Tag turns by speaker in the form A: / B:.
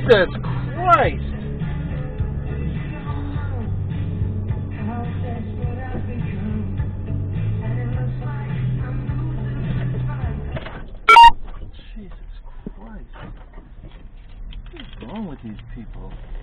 A: Jesus Christ! Jesus Christ. What is wrong with these people?